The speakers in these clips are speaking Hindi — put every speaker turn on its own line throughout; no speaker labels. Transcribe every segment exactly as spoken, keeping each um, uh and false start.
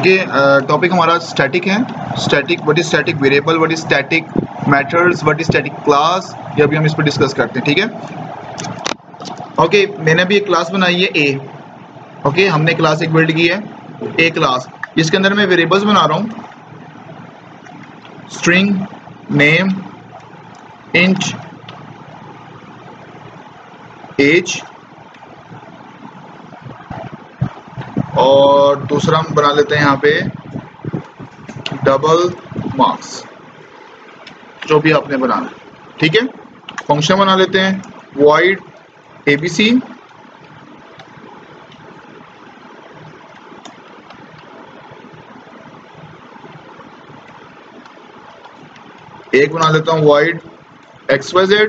ओके, टॉपिक हमारा स्टैटिक है। Static, what is static variable, what is static methods, what is static class, ये अभी हम इस पर डिस्कस करते हैं। ठीक है, ओके okay, मैंने अभी एक क्लास बनाई है ए। ओके okay, हमने क्लास एक बिल्ड की है ए क्लास, जिसके अंदर मैं वेरिएबल्स बना रहा हूँ, स्ट्रिंग, नेम, इंट, एज, और दूसरा हम बना लेते हैं यहाँ पे डबल मार्क्स, जो भी आपने बनाना। ठीक है, फंक्शन बना लेते हैं void abc, एक बना लेता हूँ void xyz,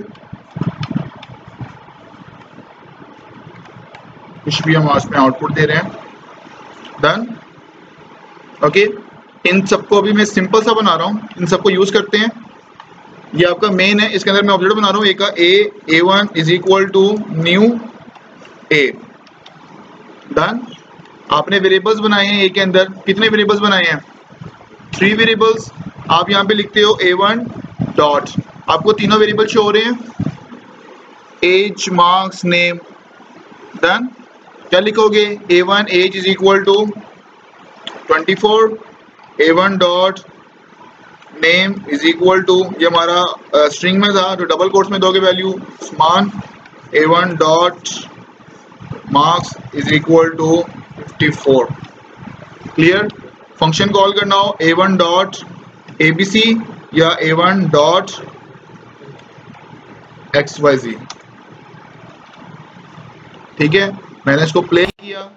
कुछ भी हम आज में आउटपुट दे रहे हैं, डन। ओके, इन सबको अभी मैं सिंपल सा बना रहा हूँ, इन सबको यूज करते हैं। ये आपका मेन है, इसके अंदर मैं ऑब्जेक्ट बना रहा हूँ ए का, A A one is equal to new A, done. आपने वेरिएबल्स बनाए हैं ए के अंदर, कितने वेरिएबल्स बनाए हैं? Three variables. आप यहाँ पे लिखते हो ए वन डॉट, आपको तीनों वेरिएबल शो हो रहे हैं, एज, मार्क्स, नेम, डन। क्या लिखोगे? A one age is equal to twenty four, A one dot name is equal to, ये हमारा स्ट्रिंग uh, में था, तो डबल कोट्स में दोगे वैल्यू समान, A one dot marks is equal to fifty four. Clear? Function call करना हो A one dot A B C या A one dot X Y Z. ठीक है, मैंने इसको प्ले किया।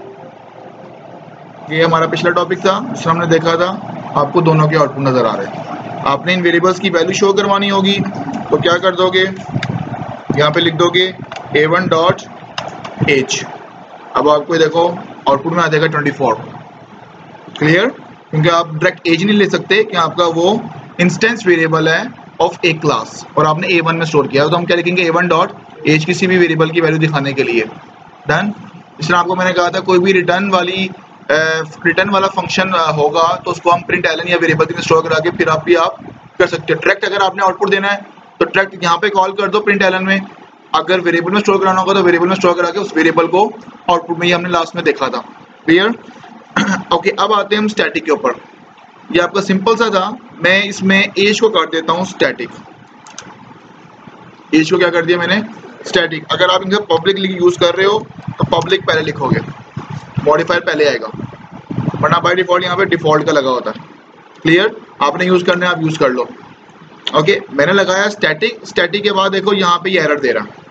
ये हमारा पिछला टॉपिक था जिसमें हमने देखा था, आपको दोनों के आउटपुट नजर आ रहे हैं। आपने इन वेरिएबल्स की वैल्यू शो करवानी होगी, तो क्या कर दोगे, यहाँ पे लिख दोगे ए वन डॉट एज। अब आपको देखो आउटपुट में आ जाएगा ट्वेंटी फोर। क्लियर? क्योंकि आप डायरेक्ट एज नहीं ले सकते कि आपका वो इंस्टेंस वेरिएबल है ऑफ ए क्लास और आपने ए वन में स्टोर किया, तो हम क्या लिखेंगे, ए वन डॉट एज, किसी भी वेरिएबल की वैल्यू दिखाने के लिए, डन। इसलिए आपको मैंने कहा था कोई भी रिटर्न वाली रिटर्न वाला फंक्शन होगा तो उसको हम प्रिंट एलन या वेरिएबल में स्टोर करा के फिर आप भी आप कर सकते हो। डायरेक्ट अगर आपने आउटपुट देना है तो डायरेक्ट यहाँ पे कॉल कर दो प्रिंट एलन में, अगर वेरिएबल में स्टोर कराना होगा तो वेरिएबल में स्टोर करा के उस वेरिएबल को आउटपुट में ही हमने लास्ट में देखा था। क्लियर? ओके, अब आते हैं हम स्टैटिक के ऊपर। ये आपका सिंपल सा था, मैं इसमें एज को कर देता हूँ स्टैटिक। एज को क्या कर दिया मैंने? स्टैटिक। अगर आप इनका पब्लिक यूज कर रहे हो तो पब्लिक पहले लिखोगे, मॉडिफायर पहले आएगा, वरना बाय डिफॉल्ट यहाँ पे डिफॉल्ट का लगा होता है। क्लियर? आपने यूज करना है, आप यूज कर लो। ओके, मैंने लगाया स्टैटिक। स्टैटिक के बाद देखो यहाँ पे ये एरर दे रहा है।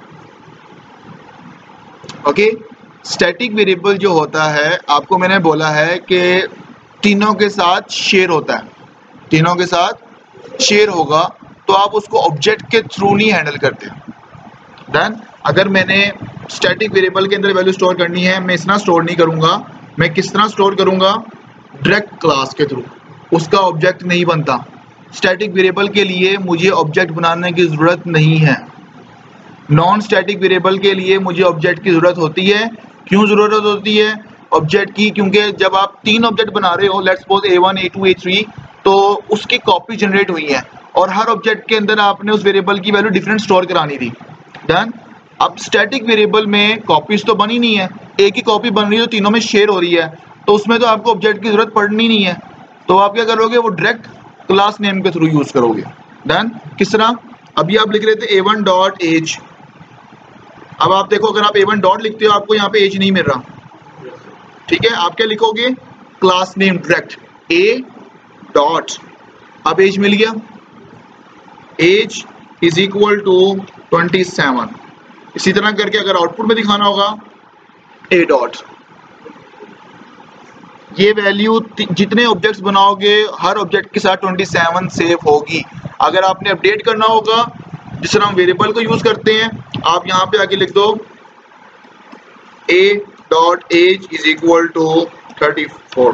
ओके, स्टैटिक वेरिएबल जो होता है, आपको मैंने बोला है कि तीनों के साथ शेयर होता है, तीनों के साथ शेयर होगा, तो आप उसको ऑब्जेक्ट के थ्रू नहीं हैंडल करते, डन। अगर मैंने स्टैटिक वेरिएबल के अंदर वैल्यू स्टोर करनी है, मैं इस तरह स्टोर नहीं करूंगा, मैं किस तरह स्टोर करूंगा, डायरेक्ट क्लास के थ्रू, उसका ऑब्जेक्ट नहीं बनता। स्टैटिक वेरिएबल के लिए मुझे ऑब्जेक्ट बनाने की जरूरत नहीं है, नॉन स्टैटिक वेरिएबल के लिए मुझे ऑब्जेक्ट की जरूरत होती है। क्यों जरूरत होती है ऑब्जेक्ट की? क्योंकि जब आप तीन ऑब्जेक्ट बना रहे हो, let's suppose A one, A two, A three, तो उसकी कॉपी जनरेट हुई है और हर ऑब्जेक्ट के अंदर आपने उस वेरिएबल की वैल्यू डिफरेंट स्टोर करानी थी, डन। अब स्टैटिक वेरिएबल में कॉपीज तो बनी नहीं है, एक ही कॉपी बन रही है तो तीनों में शेयर हो रही है, तो उसमें तो आपको ऑब्जेक्ट की जरूरत पड़नी नहीं है। तो आप क्या करोगे, वो डायरेक्ट क्लास नेम के थ्रू यूज करोगे, डन। किस तरह? अभी आप लिख रहे थे ए वन डॉट एज। अब आप देखो, अगर आप ए वन डॉट लिखते हो आपको यहाँ पे एज नहीं मिल रहा, ठीक है। आप क्या लिखोगे, class name direct A dot, अब एज मिल गया, age is equal to twenty seven. इसी तरह करके अगर आउटपुट में दिखाना होगा, ए डॉट, ये वैल्यू जितने ऑब्जेक्ट्स बनाओगे हर ऑब्जेक्ट के साथ ट्वेंटी सेवन सेव होगी। अगर आपने अपडेट करना होगा, जिस तरह हम वेरिएबल को यूज करते हैं, आप यहाँ पे आके लिख दो A dot age is equal to thirty four.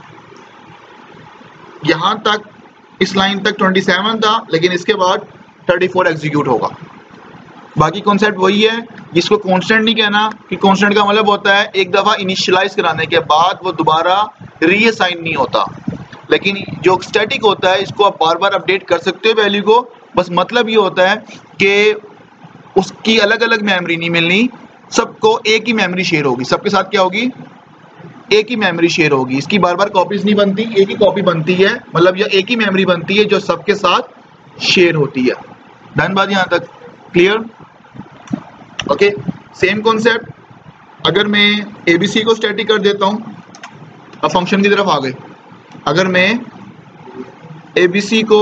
यहां तक, इस लाइन तक ट्वेंटी सेवन था, लेकिन इसके बाद थर्टी फोर एग्जीक्यूट होगा। बाकी कॉन्सेप्ट वही है, जिसको कांस्टेंट नहीं कहना, कि कांस्टेंट का मतलब होता है एक दफ़ा इनिशियलाइज कराने के बाद वो दोबारा रीअसाइन नहीं होता। लेकिन जो स्टैटिक होता है इसको आप बार बार अपडेट कर सकते हो वैल्यू को, बस मतलब ये होता है कि उसकी अलग अलग मेमोरी नहीं मिलनी, सबको एक ही मेमोरी शेयर होगी, सबके साथ क्या होगी, एक ही मेमोरी शेयर होगी। इसकी बार बार कॉपीज नहीं बनती, एक ही कॉपी बनती है, मतलब यह एक ही मेमोरी बनती है जो सबके साथ शेयर होती है। डन बात यहाँ तक, क्लियर? ओके, सेम कॉन्सेप्ट अगर मैं एबीसी को स्टैटिक कर देता हूँ, अब फंक्शन की तरफ आ गए। अगर मैं एबीसी को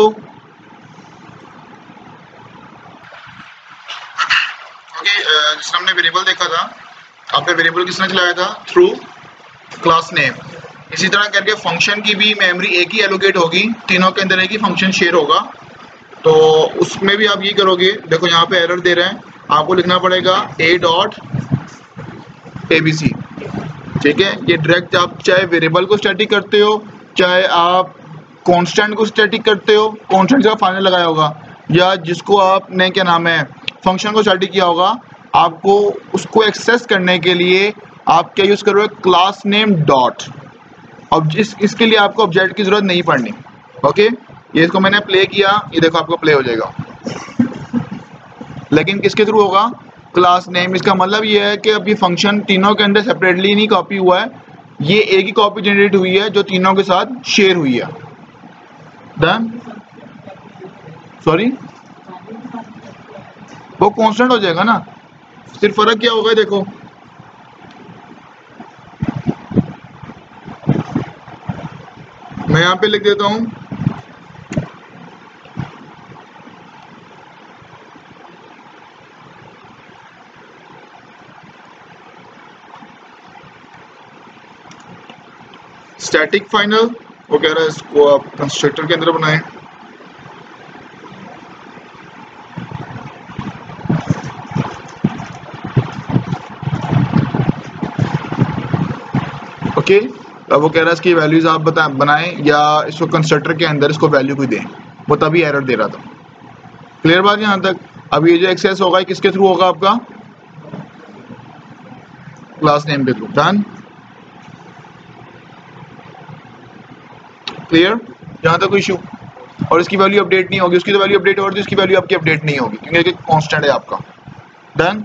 ओके, जिसने हमने वेरिएबल देखा था, आपने वेरिएबल किसने चलाया था, थ्रू क्लास नेम। इसी तरह करके फंक्शन की भी मेमोरी एक ही एलोकेट होगी, तीनों के अंदर एक ही फंक्शन शेयर होगा। तो उसमें भी आप ये करोगे, देखो यहाँ पे एरर दे रहे हैं, आपको लिखना पड़ेगा ए डॉट ए बी सी, ठीक है। ये डायरेक्ट आप चाहे वेरिएबल को स्टैटिक करते हो, चाहे आप कांस्टेंट को स्टैटिक करते हो, कांस्टेंट का फाइनल लगाया होगा, या जिसको आपने क्या नाम है फंक्शन को स्टैटिक किया होगा, आपको उसको एक्सेस करने के लिए आप क्या यूज़ करोगे, क्लास नेम डॉट। अब जिस इसके लिए आपको ऑब्जेक्ट की ज़रूरत नहीं पड़नी। ओके, ये इसको मैंने प्ले किया, ये देखो आपको प्ले हो जाएगा, लेकिन किसके थ्रू होगा, क्लास नेम। इसका मतलब ये है कि अब ये फंक्शन तीनों के अंदर सेपरेटली नहीं कॉपी हुआ है, ये एक ही कॉपी जनरेट हुई है जो तीनों के साथ शेयर हुई है। डन? सॉरी, वो कांस्टेंट हो जाएगा ना, सिर्फ फर्क क्या होगा, देखो मैं यहाँ पे लिख देता हूँ स्टैटिक फाइनल, वो कह रहा है इसको आप कंस्ट्रक्टर के अंदर बनाएं। ओके, अब वो कह रहा है इसकी वैल्यूज आप बता बनाएं या इसको कंस्ट्रक्टर के अंदर इसको वैल्यू कोई दें, वो तभी एरर दे रहा था। क्लियर बात यहाँ तक? अब ये जो एक्सेस होगा किसके थ्रू होगा, आपका क्लास नेम के थ्रू। डन? क्लियर? यहाँ तक कोई इशू? और इसकी वैल्यू अपडेट नहीं होगी, उसकी तो वैल्यू अपडेट होगी, इसकी वैल्यू आपकी अपडेट नहीं होगी क्योंकि कांस्टेंट है आपका। डन?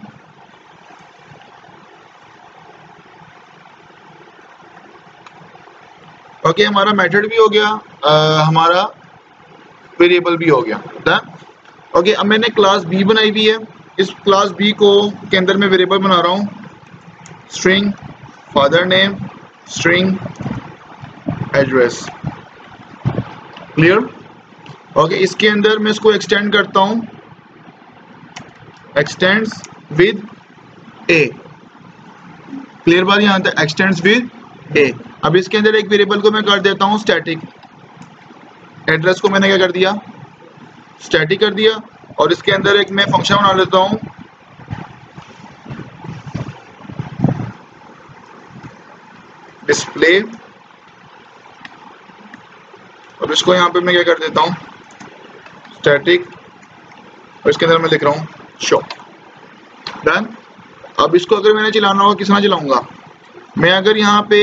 ओके okay, हमारा मेथड भी हो गया, आ, हमारा वेरिएबल भी हो गया। डन? ओके, अब मैंने क्लास बी बनाई हुई है, इस क्लास बी को के अंदर मैं वेरिएबल बना रहा हूँ, string father name, string address. Clear? Okay, इसके अंदर मैं इसको एक्सटेंड करता हूँ, एक्सटेंड्स विद ए। क्लियर बात यहाँ तक? Extends with A. अब इसके अंदर एक वेरिएबल को मैं कर देता हूँ स्टैटिक, एड्रेस को मैंने क्या कर दिया, स्टैटिक कर दिया, और इसके अंदर एक मैं फंक्शन बना लेता हूँ डिस्प्ले, और इसको यहाँ पे मैं क्या कर देता हूँ स्टैटिक, और इसके अंदर मैं लिख रहा हूँ शो। डन? अब इसको अगर मैंने चलाना होगा, किस तरह चलाऊंगा मैं, अगर यहाँ पे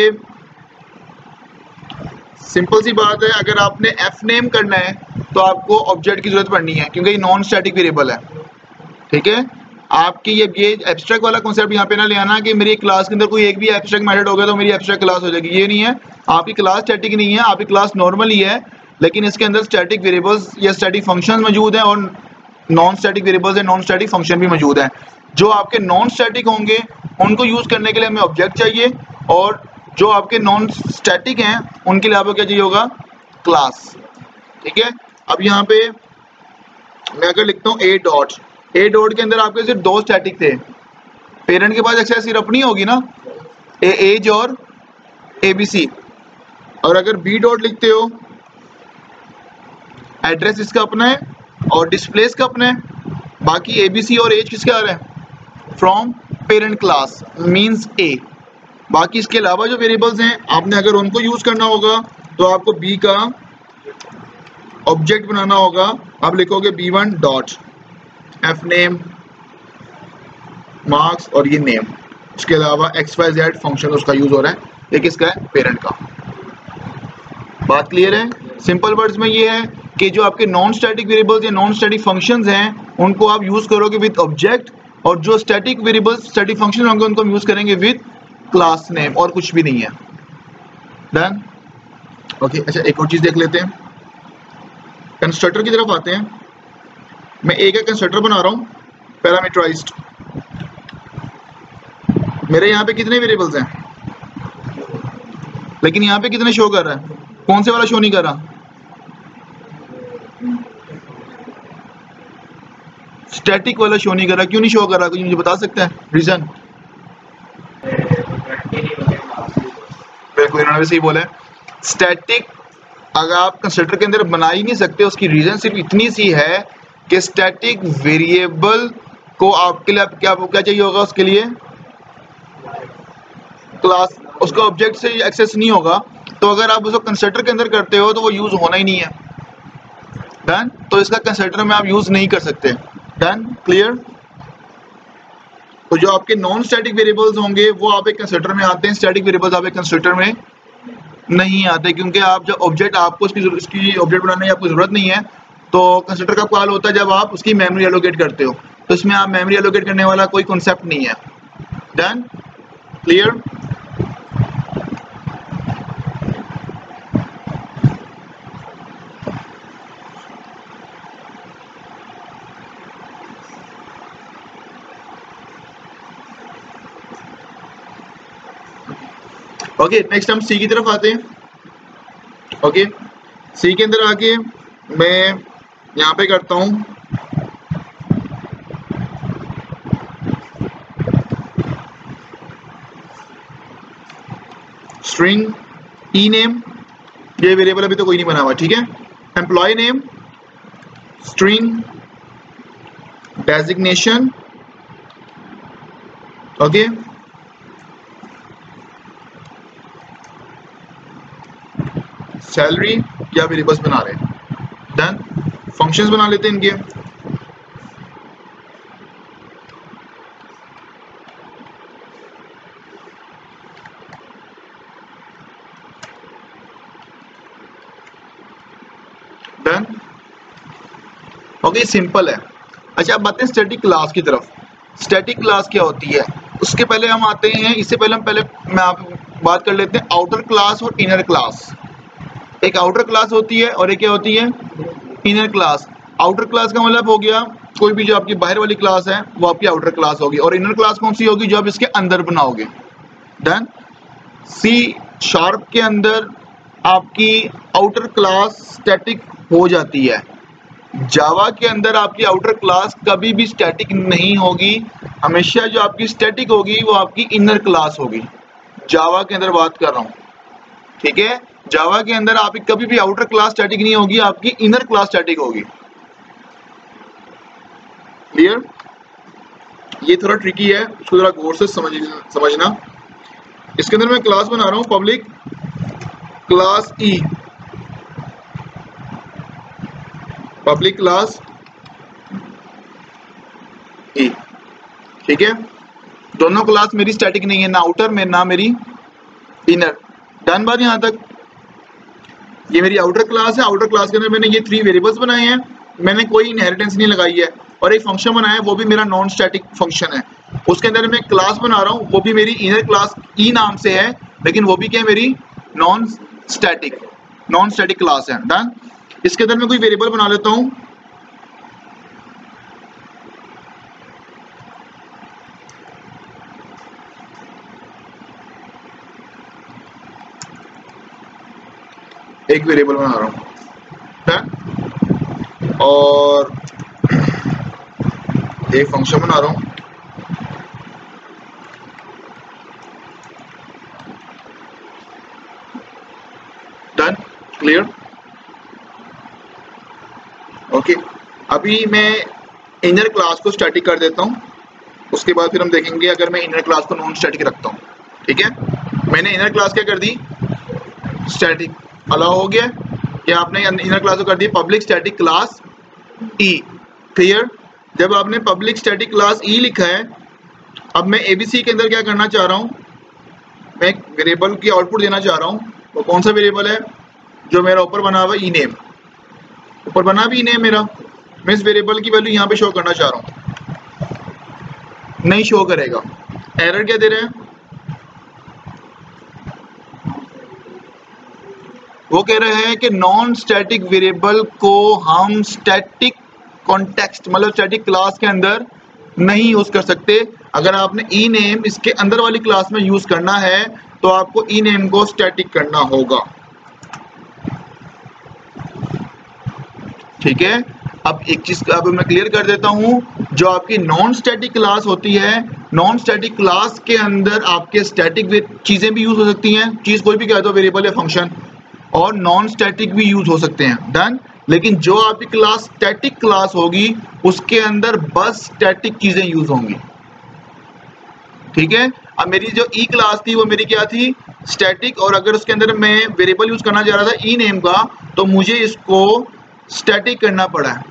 सिंपल सी बात है, अगर आपने एफ नेम करना है तो आपको ऑब्जेक्ट की जरूरत पड़नी है क्योंकि ये नॉन स्टैटिक वेरिएबल है। ठीक है, आपकी ये ये एब्स्ट्रैक्ट वाला कॉन्सेप्ट यहाँ पे ना ले आना कि मेरी क्लास के अंदर कोई एक भी एब्स्ट्रैक्ट मेथड हो गया तो मेरी एब्स्ट्रैक्ट क्लास हो जाएगी, ये नहीं है। आपकी क्लास स्टैटिक नहीं है, आपकी क्लास नॉर्मल ही है, लेकिन इसके अंदर स्टैटिक वेरिएबल्स या स्टैटिक फंक्शन मौजूद हैं और नॉन स्टैटिक वेरिएबल्स या नॉन स्टैटिक फंक्शन भी मौजूद हैं। जो आपके नॉन स्टैटिक होंगे उनको यूज़ करने के लिए हमें ऑब्जेक्ट चाहिए, और जो आपके नॉन स्टैटिक हैं उनके लिए आपको क्या चाहिए होगा, क्लास। ठीक है, अब यहाँ पे मैं अगर लिखता हूँ ए डॉट, ए डॉट के अंदर आपके सिर्फ दो स्टैटिक थे, पेरेंट के पास एक्सेस सिर्फ अपनी होगी ना, ए एज और ए बी सी। और अगर बी डॉट लिखते हो, एड्रेस इसका अपना है और डिस्प्ले इसका अपना है, बाकी ए बी सी और एज किसके आ रहे हैं, from parent class means A. बाकी इसके अलावा जो वेरिएबल्स हैं आपने अगर उनको यूज़ करना होगा तो आपको बी का ऑब्जेक्ट बनाना होगा। आप लिखोगे B one dot F name marks और ये नेम, उसके अलावा एक्स वाई जेड फंक्शन उसका यूज़ हो रहा है, ये किसका है, पेरेंट का। बात क्लियर है? सिंपल वर्ड्स में ये है कि जो आपके नॉन स्टैटिक वेरिएबल्स या नॉन स्टैटिक फंक्शंस हैं उनको आप यूज करोगे विद ऑब्जेक्ट, और जो स्टैटिक वेरिएबल्स स्टैटिक फंक्शन होंगे उनको हम यूज करेंगे विद क्लास नेम, और कुछ भी नहीं है। डन? ओके, अच्छा एक और चीज देख लेते हैं, कंस्ट्रक्टर की तरफ आते हैं। मैं एक का कंस्ट्रक्टर बना रहा हूं पैरामीटराइज्ड। मेरे यहाँ पे कितने वेरिएबल्स हैं, लेकिन यहाँ पे कितने शो कर रहा है? कौन से वाला शो नहीं कर रहा? स्टैटिक वाला शो नहीं कर रहा। क्यों नहीं शो कर रहा? कोई मुझे बता सकता है रीजन? बिल्कुल, इन्होंने भी सही बोला है। स्टैटिक अगर आप कंस्ट्रक्टर के अंदर बना ही नहीं सकते, उसकी रीजन सिर्फ इतनी सी है कि स्टैटिक वेरिएबल को आपके लिए क्या क्या चाहिए होगा? उसके लिए क्लास, उसका ऑब्जेक्ट से एक्सेस नहीं होगा। तो अगर आप उसको कंस्ट्रक्टर के अंदर करते हो तो वो यूज होना ही नहीं है। डन? तो इसका कंस्ट्रक्टर में आप यूज नहीं कर सकते। डन? क्लियर? तो जो आपके नॉन स्टैटिक वेरिएबल्स होंगे वो आप एक कंस्ट्रक्टर में आते हैं, स्टैटिक वेरिएबल्स आप एक कंस्ट्रक्टर में नहीं आते, क्योंकि आप जब ऑब्जेक्ट आपको उसकी उसकी ऑब्जेक्ट बनाने की आपको जरूरत नहीं है। तो कंस्ट्रक्टर का कॉल होता है जब आप उसकी मेमोरी एलोकेट करते हो, तो इसमें आप मेमोरी एलोकेट करने वाला कोई कॉन्सेप्ट नहीं है। डन? क्लियर? ओके, नेक्स्ट हम सी की तरफ आते हैं। ओके, सी के अंदर आके मैं यहाँ पे करता हूँ स्ट्रिंग ई नेम, ये वेरिएबल अभी तो कोई नहीं बना हुआ, ठीक है। Employ name, string designation, okay, salary, क्या वेरिएबल्स बना रहे हैं। डन? फंक्शंस बना लेते हैं इनके। डन? ओके, सिंपल है। अच्छा, अब बातें स्टैटिक क्लास की तरफ। स्टैटिक क्लास क्या होती है उसके पहले हम आते हैं, इससे पहले हम पहले मैं आप बात कर लेते हैं आउटर क्लास और इनर क्लास। एक आउटर क्लास होती है और एक क्या होती है? Inner class. आउटर क्लास का मतलब हो गया कोई भी जो आपकी बाहर वाली क्लास है वो आपकी आउटर क्लास होगी, और इनर क्लास कौन सी होगी? जो आप इसके अंदर बनाओगे। डन? सी शार्प के अंदर आपकी आउटर क्लास स्टैटिक हो जाती है। जावा के अंदर आपकी आउटर क्लास कभी भी स्टैटिक नहीं होगी, हमेशा जो आपकी स्टैटिक होगी वो आपकी इनर क्लास होगी। जावा के अंदर बात कर रहा हूं, ठीक है। जावा के अंदर आपकी कभी भी आउटर क्लास स्टैटिक नहीं होगी, आपकी इनर क्लास स्टैटिक होगी। क्लियर? ये थोड़ा ट्रिकी है, उसको थोड़ा गौर से समझ समझना। इसके अंदर मैं क्लास बना रहा हूं public class E, public class E, ठीक है। दोनों क्लास मेरी स्टैटिक नहीं है, ना आउटर में ना मेरी इनर। डन बात यहां तक? ये मेरी आउटर क्लास है, आउटर क्लास के अंदर मैंने ये थ्री वेरिएबल्स बनाए हैं, मैंने कोई इनहेरिटेंस नहीं लगाई है, और एक फंक्शन बनाया है वो भी मेरा नॉन स्टैटिक फंक्शन है। उसके अंदर मैं क्लास बना रहा हूँ, वो भी मेरी इनर क्लास ई नाम से है, लेकिन वो भी क्या है? मेरी non static non static class है। डन? इसके अंदर मैं कोई वेरिएबल बना लेता हूँ, एक वेरिएबल बना रहा हूँ, डन, और एक फंक्शन बना रहा हूँ, डन। क्लियर? ओके, अभी मैं इनर क्लास को स्टैटिक कर देता हूँ, उसके बाद फिर हम देखेंगे अगर मैं इनर क्लास को नॉन स्टैटिक रखता हूँ, ठीक है। मैंने इनर क्लास क्या कर दी? स्टैटिक। अलाउ हो गया कि आपने इनर क्लास को कर दी public static class E. Clear? जब आपने पब्लिक स्टैटिक क्लास ई लिखा है, अब मैं एबीसी के अंदर क्या करना चाह रहा हूँ? मैं एक वेरिएबल की आउटपुट देना चाह रहा हूँ। वो कौन सा वेरिएबल है? जो मेरा ऊपर बना हुआ ई नेम, ऊपर बना भी ई नेम मेरा, मैं इस वेरिएबल की वैल्यू यहाँ पे शो करना चाह रहा हूँ, नहीं शो करेगा। एरर क्या दे रहे हैं, वो कह रहे हैं कि नॉन स्टैटिक वेरिएबल को हम स्टैटिक कॉन्टेक्स्ट मतलब स्टैटिक क्लास के अंदर नहीं यूज कर सकते। अगर आपने ई नेम इसके अंदर वाली क्लास में यूज करना है तो आपको ई नेम को स्टैटिक करना होगा। ठीक है, अब एक चीज अब मैं क्लियर कर देता हूं, जो आपकी नॉन स्टैटिक क्लास होती है, नॉन स्टैटिक क्लास के अंदर आपके स्टैटिक चीजें भी यूज हो सकती हैं, चीज कोई भी कह दो, वेरिएबल या फंक्शन, और नॉन स्टैटिक भी यूज हो सकते हैं। डन। लेकिन जो आपकी क्लास स्टैटिक क्लास होगी उसके अंदर बस स्टैटिक चीजें यूज होंगी। ठीक है, अब मेरी जो ई क्लास थी वो मेरी क्या थी, स्टैटिक, और अगर उसके अंदर मैं वेरिएबल यूज करना चाह रहा था ई नेम का, तो मुझे इसको स्टैटिक करना पड़ा है।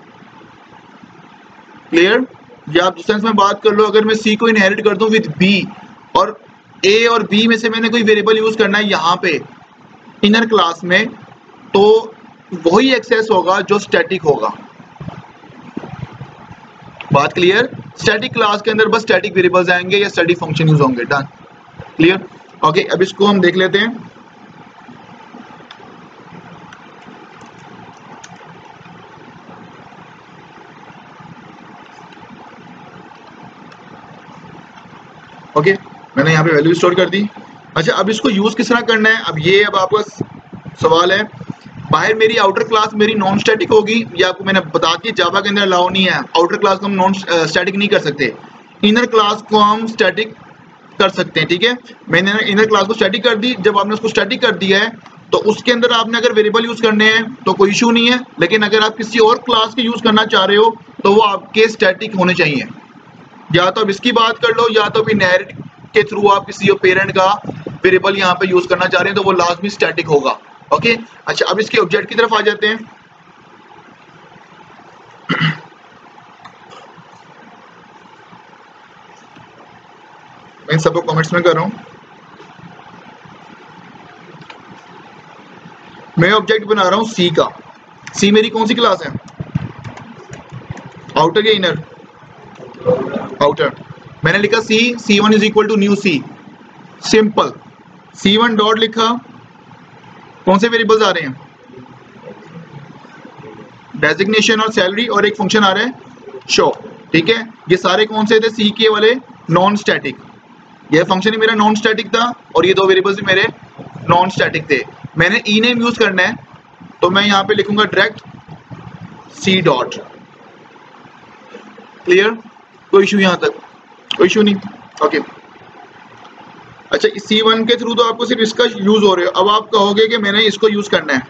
क्लियर? या आप सेंस में बात कर लो, अगर मैं सी को इनहेरिट कर दूं विद बी और ए और बी में से मैंने कोई वेरिएबल यूज करना है यहाँ पे इनर क्लास में, तो वही एक्सेस होगा जो स्टैटिक होगा। बात क्लियर? स्टैटिक क्लास के अंदर बस स्टैटिक वेरिएबल्स आएंगे या स्टैटिक फंक्शन यूज होंगे। डन। क्लियर? ओके, अब इसको हम देख लेते हैं। ओके okay, मैंने यहाँ पे वैल्यू स्टोर कर दी। अच्छा, अब इसको यूज किस तरह करना है, अब ये अब आपका सवाल है। बाहर मेरी आउटर क्लास मेरी नॉन स्टैटिक होगी, ये आपको मैंने बता दिया, जावा के अंदर अलाउ नहीं है, आउटर क्लास को हम नॉन स्टैटिक नहीं कर सकते, इनर क्लास को हम स्टैटिक कर सकते हैं। ठीक है, मैंने इनर क्लास को स्टैटिक कर दी। जब आपने उसको स्टैटिक कर दिया है तो उसके अंदर आपने अगर वेरिएबल यूज करने हैं तो कोई इशू नहीं है, लेकिन अगर आप किसी और क्लास के यूज करना चाह रहे हो तो वो आपके स्टैटिक होने चाहिए। या तो आप इसकी बात कर लो, या तो आप इनहेरिट के थ्रू आप किसी पेरेंट का वेरिएबल यहाँ पे यूज करना चाह रहे हैं तो वो लाजमी स्टैटिक होगा। ओके, अच्छा, अब इसके ऑब्जेक्ट की तरफ आ जाते हैं। मैं सबको कमेंट्स में कर रहा हूं। मैं ऑब्जेक्ट बना रहा हूं सी का। सी मेरी कौन सी क्लास है, आउटर या इनर? आउटर। मैंने लिखा C, C one is equal to new C, simple. C one dot लिखा, कौन से वेरिएबल्स आ रहे हैं, डेजिग्नेशन और सैलरी, और एक फंक्शन आ रहा है शो। ठीक है, ये सारे कौन से थे, सी के वाले नॉन स्टैटिक। ये फंक्शन ही मेरा नॉन स्टैटिक था और ये दो वेरिएबल्स भी मेरे नॉन स्टैटिक थे। मैंने ई नेम यूज करना है तो मैं यहाँ पे लिखूंगा डायरेक्ट सी डॉट। क्लियर? कोई इशू यहाँ तक? कोई इशू नहीं। ओके, अच्छा, सी वन के थ्रू तो आपको सिर्फ इसका यूज हो रहा है। अब आप कहोगे कि मैंने इसको यूज करना है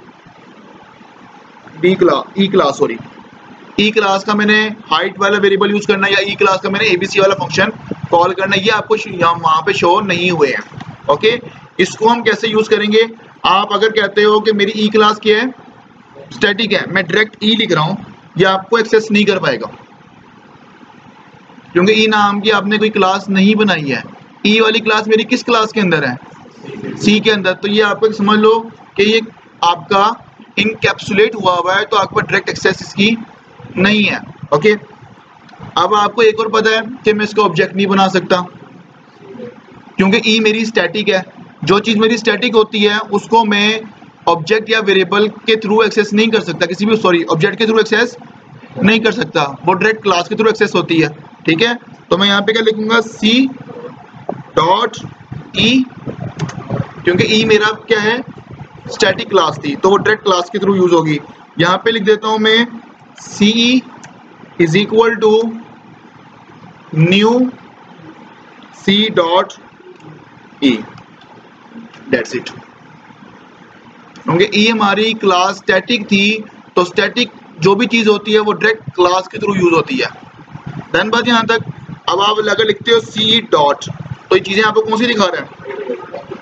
D class, E class, sorry E class का मैंने हाइट वाला वेरिएबल यूज करना है, या ई क्लास का मैंने एबीसी वाला फंक्शन कॉल करना है, ये आपको यहाँ वहां पे शो नहीं हुए हैं। ओके, इसको हम कैसे यूज करेंगे? आप अगर कहते हो कि मेरी ई क्लास क्या है, स्टैटिक है, मैं डायरेक्ट ई लिख रहा हूं, ये आपको एक्सेस नहीं कर पाएगा क्योंकि ई नाम की आपने कोई क्लास नहीं बनाई है। ई वाली क्लास मेरी किस क्लास के अंदर है, सी के अंदर, तो ये आपको समझ लो कि ये आपका इनकैप्सुलेट हुआ हुआ है, तो आपको डायरेक्ट एक्सेस इसकी नहीं है। ओके, अब आपको एक और पता है कि मैं इसको ऑब्जेक्ट नहीं बना सकता क्योंकि ई मेरी स्टैटिक है। जो चीज मेरी स्टैटिक होती है उसको मैं ऑब्जेक्ट या वेरिएबल के थ्रू एक्सेस नहीं कर सकता, किसी भी सॉरी ऑब्जेक्ट के थ्रू एक्सेस नहीं कर सकता, वो डायरेक्ट क्लास के थ्रू एक्सेस होती है। ठीक है, तो मैं यहाँ पे क्या लिखूंगा, सी डॉट ई, क्योंकि ई मेरा क्या है, स्टैटिक क्लास थी, तो वो डायरेक्ट क्लास के थ्रू यूज होगी। यहाँ पे लिख देता हूं मैं C is equal to new C dot E, that's it. क्योंकि ई हमारी क्लास स्टैटिक थी, तो स्टैटिक जो भी चीज होती है वो डायरेक्ट क्लास के थ्रू यूज होती है। डन बात यहाँ तक? अब आप अगर लिखते हो सी डॉट, तो ये चीजें आपको कौन सी दिखा रहा है?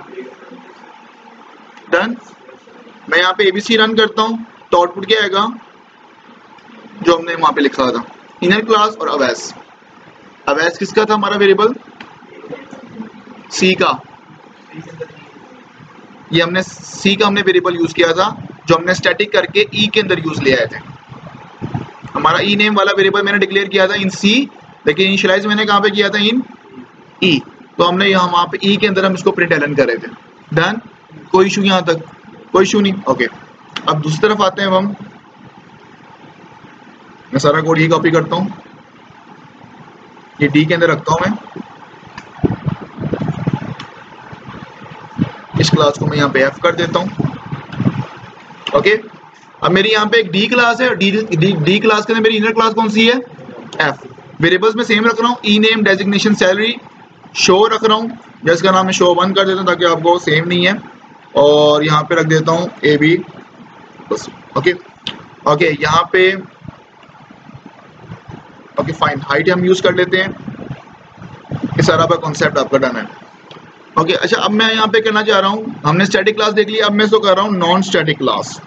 डन। मैं यहाँ पे एबीसी रन करता हूँ तो आउटपुट क्या आएगा, जो हमने वहां पे लिखा था, इनर क्लास और अवैस। अवैस किसका था हमारा वेरिएबल? सी का। ये हमने सी का हमने वेरिएबल यूज किया था जो हमने स्टैटिक करके ई के अंदर यूज ले आए थे। हमारा ई नेम वाला वेरिएबल मैंने डिक्लेयर किया था इन सी, लेकिन इनिशियलाइज मैंने कहाँ पे किया था? इन ई। तो हमने यहाँ वहाँ पे ई के अंदर हम इसको प्रिंट एलन कर रहे थे। डन, कोई इशू यहाँ तक? कोई इशू नहीं। ओके, अब दूसरी तरफ आते हैं हम। मैं सारा कोड ये कॉपी करता हूँ, ये डी के अंदर रखता हूँ मैं। इस क्लास को मैं यहाँ पे एफ कर देता हूँ। ओके, अब मेरी यहाँ पे एक डी क्लास है और डी डी, डी क्लास के अंदर मेरी इनर क्लास कौन सी है? एफ। वेरिएबल्स में सेम रख रहा हूँ, E name, designation, salary, show रख रहा हूँ, जिसका नाम मैं शो वन कर देता हूँ ताकि आपको सेम नहीं है, और यहाँ पे रख देता हूँ ए बी बस। ओके ओके, यहाँ पे ओके फाइन, हाइट हम यूज कर लेते हैं। ये सारा आपका कॉन्सेप्ट आपका डन है। ओके okay, अच्छा, अब मैं यहाँ पे करना चाह रहा हूँ, हमने स्टैटिक क्लास देख ली, अब मैं इसको कर रहा हूँ नॉन स्टैटिक क्लास।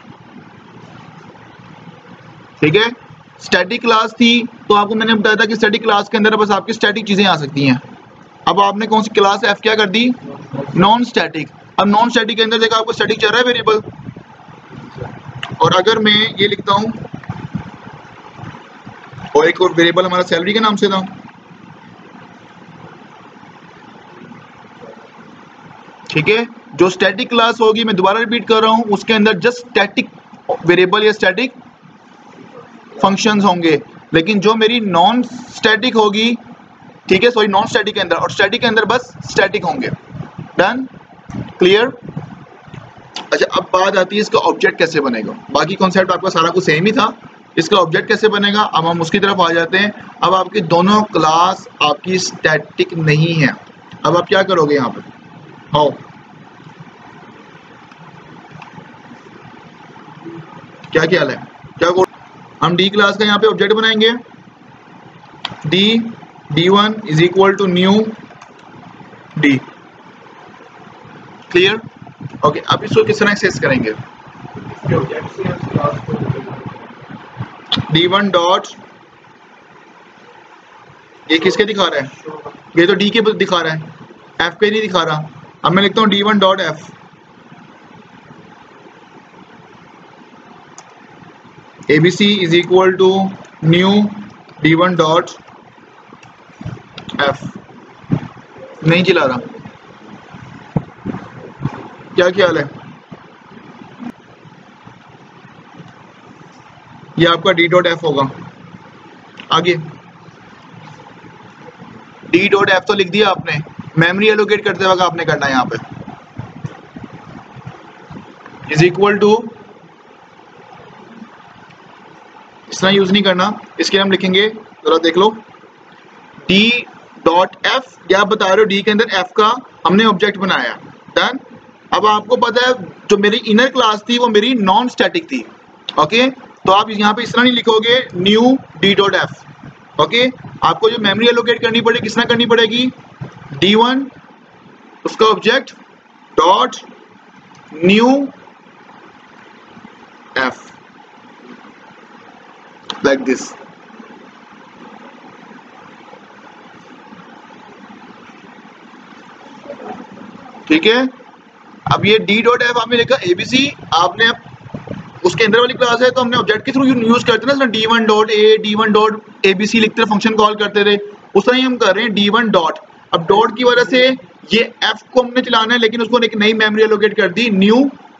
ठीक है, स्टैटिक क्लास थी तो आपको मैंने बताया था कि स्टैटिक क्लास के अंदर बस आपकी स्टैटिक चीजें आ सकती हैं। अब आपने कौन सी क्लास एफ क्या कर दी? Non static. अब नॉन स्टैटिक के अंदर देखा आपको स्टैटिक चल रहा है वेरिएबल, और अगर मैं ये लिखता हूँ, और एक और वेरिएबल हमारा सैलरी के नाम से था, ठीक है, जो स्टैटिक क्लास होगी, मैं दोबारा रिपीट कर रहा हूं, उसके अंदर जस्ट स्टैटिक वेरिएबल या स्टैटिक फंक्शंस होंगे, लेकिन जो मेरी नॉन स्टैटिक होगी, ठीक है, सॉरी नॉन स्टैटिक के अंदर और स्टैटिक के अंदर बस स्टैटिक होंगे। Done, clear? अच्छा, अब बात आती है इसका ऑब्जेक्ट कैसे बनेगा। बाकी कॉन्सेप्ट आपका सारा कुछ सेम ही था, इसका ऑब्जेक्ट कैसे बनेगा अब हम उसकी तरफ आ जाते हैं। अब आपकी दोनों क्लास आपकी स्टैटिक नहीं है, अब आप क्या करोगे यहाँ पे? हाउ, क्या ख्याल है? क्या कोड? हम डी क्लास का यहाँ पे ऑब्जेक्ट बनाएंगे, D D one is equal to new D. Clear? Okay, अब इसको किस तरह एक्सेस करेंगे? डी वन डॉट, ये किसके दिखा रहा है? ये तो डी के दिखा रहा है, एफ पे नहीं दिखा रहा। अब मैं लिखता हूँ D one dot F, ABC is equal to new D one dot F. नहीं चला रहा, क्या ख्याल है? ये आपका डी डॉट एफ होगा। आगे डी डॉट एफ तो लिख दिया आपने, मेमोरी एलोकेट करते वक्त आपने करना है यहाँ पे इज इक्वल टू, इस तरह यूज नहीं करना, इसके हम लिखेंगे, जरा देख लो, डी डॉट एफ, या आप बता रहे हो डी के अंदर एफ का हमने ऑब्जेक्ट बनाया। डन। अब आपको पता है जो मेरी इनर क्लास थी वो मेरी नॉन स्टैटिक थी। ओके, तो आप यहाँ पे इस तरह नहीं लिखोगे new D dot F. Okay, आपको जो मेमोरी एलोकेट करनी पड़ेगी किस तरह करनी पड़ेगी? डी वन उसका object dot new F, like this. ठीक है, अब ये डी डॉट एफ आपने लिखा एबीसी, आपने उसके अंदर वाली क्लास है तो हमने ऑब्जेक्ट के थ्रू यूज करते हैं ना, D one dot A, D one dot ABC लिखते फंक्शन कॉल करते थे, उस तरह ही हम कर रहे हैं डी वन डॉट। अब डॉट की वजह से ये एफ को हमने चलाना है, लेकिन उसको एक नई मेमोरी एलोकेट कर दी न्यू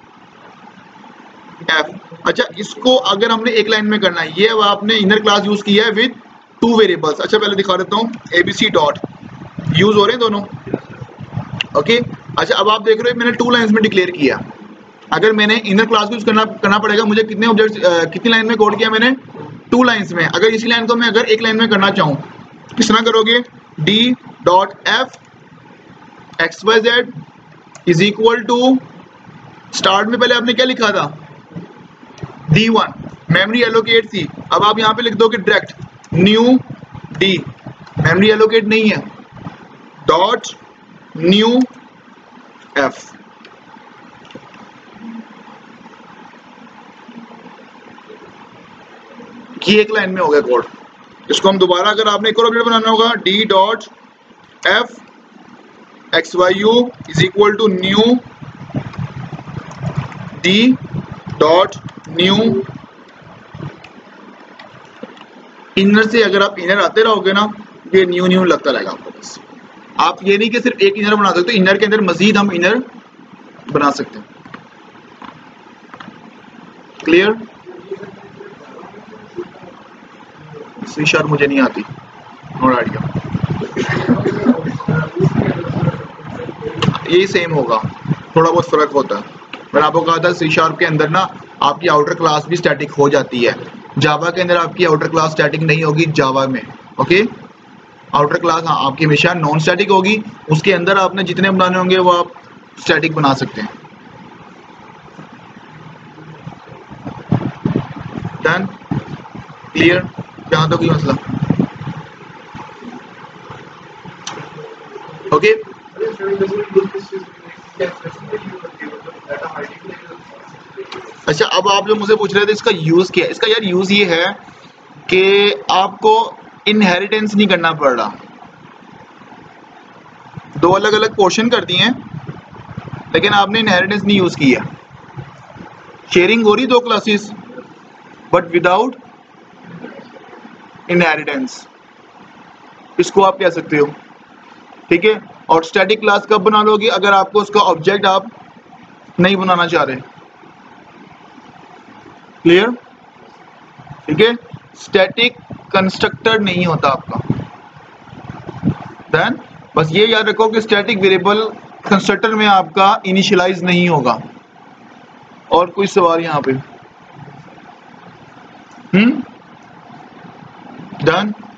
एफ। अच्छा, इसको अगर हमने एक लाइन में करना है, ये अब आपने इनर क्लास यूज किया है विद टू वेरिएबल्स। अच्छा, पहले दिखा देता हूँ, एबीसी डॉट यूज हो रहे हैं दोनों। Okay okay? अच्छा, अब आप देख रहे हो मैंने टू लाइंस में डिक्लेयर किया। अगर मैंने इनर क्लास यूज करना करना पड़ेगा, मुझे कितने ऑब्जेक्ट कितनी लाइन में कोड किया मैंने? टू लाइंस में। अगर इसी लाइन को मैं अगर एक लाइन में करना चाहूँ किस तरह करोगे? D dot F X Y Z is equal to, start में पहले आपने क्या लिखा था? डी वन, मेमोरी एलोकेट थी, अब आप यहाँ पे लिख दोगे direct new D, memory allocate नहीं है, डॉट न्यू एफ। ये एक लाइन में हो गया कोड। इसको हम दोबारा अगर आपने एक और ऑब्जेक्ट बनाना होगा, D dot F X Y U is equal to new D dot new, inner से अगर आप इनर आते रहोगे ना ये न्यू न्यू लगता रहेगा आपको। बस आप ये नहीं कि सिर्फ एक इनर बना सकते, इनर के अंदर मजीद हम इनर बना सकते हैं। क्लियर? सी शार्प मुझे नहीं आती, नो आइडिया। यही सेम होगा, थोड़ा बहुत फर्क होता है। मैंने आपको कहा था सी शार्प के अंदर ना आपकी आउटर क्लास भी स्टैटिक हो जाती है, जावा के अंदर आपकी आउटर क्लास स्टैटिक नहीं होगी जावा में। ओके, आउटर क्लास हाँ आपकी हमेशा नॉन स्टैटिक होगी, उसके अंदर आपने जितने बनाने होंगे वो आप स्टैटिक बना सकते हैं। डन? क्लियर? यहाँ तो कोई मसला? ओके, अच्छा अब आप जो मुझे पूछ रहे थे इसका यूज क्या है, इसका यार यूज ये है कि आपको इनहेरिटेंस नहीं करना पड़ रहा। दो अलग अलग पोर्शन कर दिए हैं लेकिन आपने इनहेरिटेंस नहीं यूज की है। शेयरिंग हो रही दो क्लासेस बट विदाउट इनहेरिटेंस, इसको आप कह सकते हो। ठीक है, और स्टैटिक क्लास कब बना लोगे? अगर आपको उसका ऑब्जेक्ट आप नहीं बनाना चाह रहे। क्लियर? ठीक है, स्टैटिक कंस्ट्रक्टर नहीं होता आपका। देन बस ये याद रखो कि स्टैटिक वेरिएबल कंस्ट्रक्टर में आपका इनिशियलाइज नहीं होगा। और कोई सवाल यहाँ पे? Hmm done?